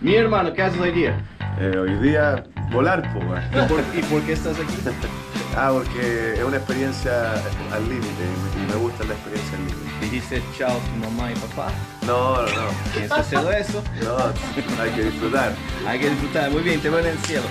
Mi hermano, ¿qué haces hoy día? Hoy día volar, pues, weón. ¿Y por qué estás aquí? Porque es una experiencia al límite y me gusta la experiencia al límite. ¿Dijiste chao a tu mamá y papá? No. ¿Piensas hacerlo eso? No, hay que disfrutar. Hay que disfrutar. Muy bien, te veo en el cielo.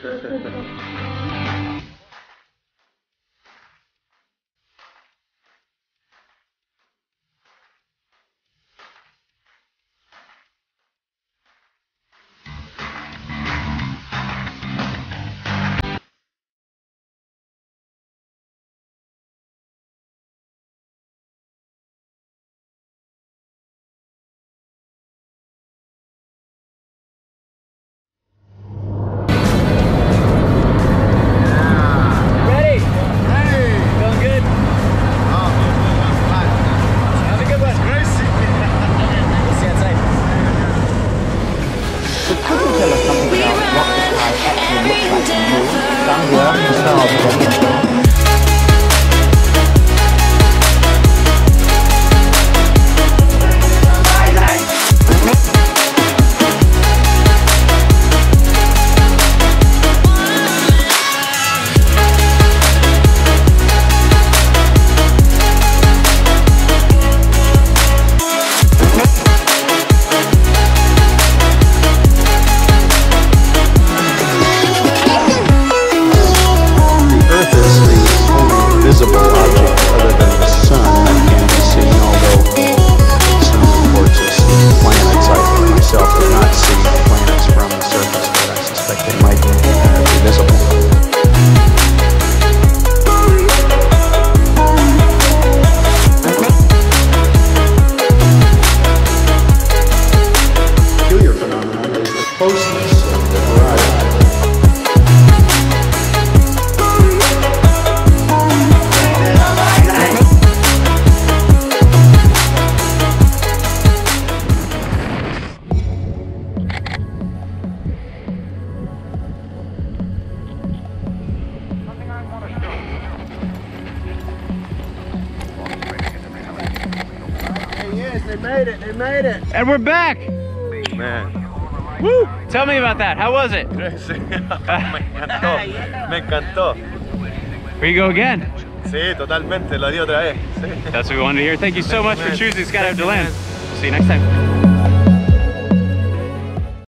They made it. And we're back! Man. Woo! Tell me about that. How was it? Me encantó. Here you go again. Sí, totalmente, lo di otra vez. Sí. That's what we wanted to hear. Thank you so much for choosing Skydive DeLand. See you next time.